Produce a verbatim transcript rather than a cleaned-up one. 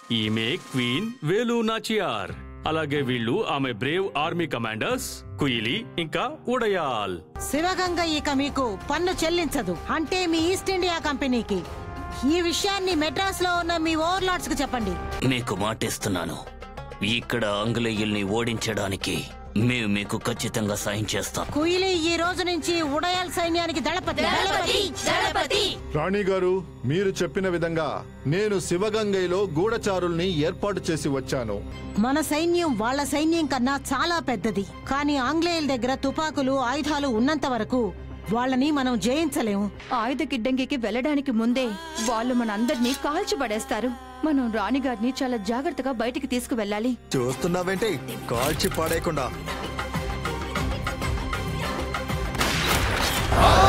ఈమె క్వీన్ వేలు నాచియార్. అలాగే వీళ్ళు ఆమె బ్రేవ్ ఆర్మీ కమాండర్స్ కుయిలి ఇంకా ఉడయాల్. శివగంగ ఇక మీకు పన్ను చెల్లించదు, అంటే మీ ఈస్ట్ ఇండియా కంపెనీకి. ఈ విషయాన్ని మెడ్రాస్ లో ఉన్న మీ ఓవర్లార్డ్స్ కు చెప్పండి. మీకు మాటిస్తున్నాను, ఇక్కడ ఆంగ్లేయుల్ని ఓడించడానికి మేము మీకు ఖచ్చితంగా సాయం చేస్తాం. కుయిలి ఈ రోజు నుంచి ఉడయాల్ సైన్యానికి దళపతి. రాణి గారు, మీరు చెప్పిన విధంగా నేను శివగంగైలో గూఢచారుల్ని ఏర్పాటు చేసి వచ్చాను. మన సైన్యం వాళ్ళ సైన్యం కన్నా చాలా పెద్దది, కానీ ఆంగ్లేయుల దగ్గర తుపాకులు ఆయుధాలు ఉన్నంత వరకు వాళ్ళని మనం జయించలేము. ఆయుధ గిడ్డంగికి వెళ్ళడానికి ముందే వాళ్ళు మనందరినీ కాల్చి పడేస్తారు. మనం రాణిగారిని చాలా జాగ్రత్తగా బయటికి తీసుకువెళ్ళాలి. చూస్తున్నావేంటి, కాల్చి పడేయకుండా.